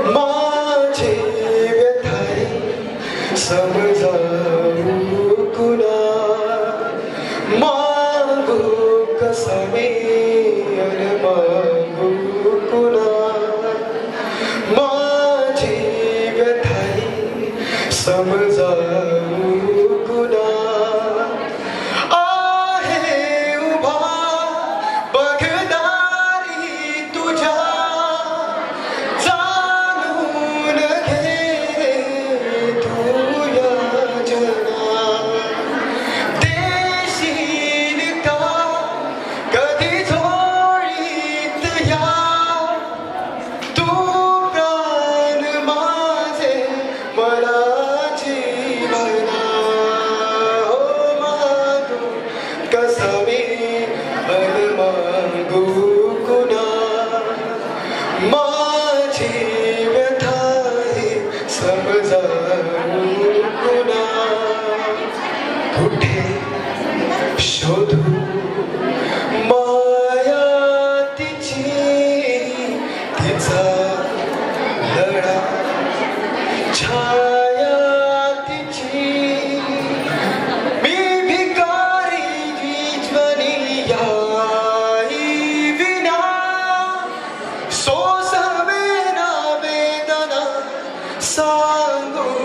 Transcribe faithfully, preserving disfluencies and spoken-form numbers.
माझी व्यथाई समजावू कुणा मागू कसा मी अन मागू कुणा माझी व्यथाई समजावू कुणा माझी व्यथाई समजावू कुणा कुठे शोधू माया तिची तिचा लढा छाया तिची मी भिकारी जीवनी याई विना सोसवेना वेदना सांगू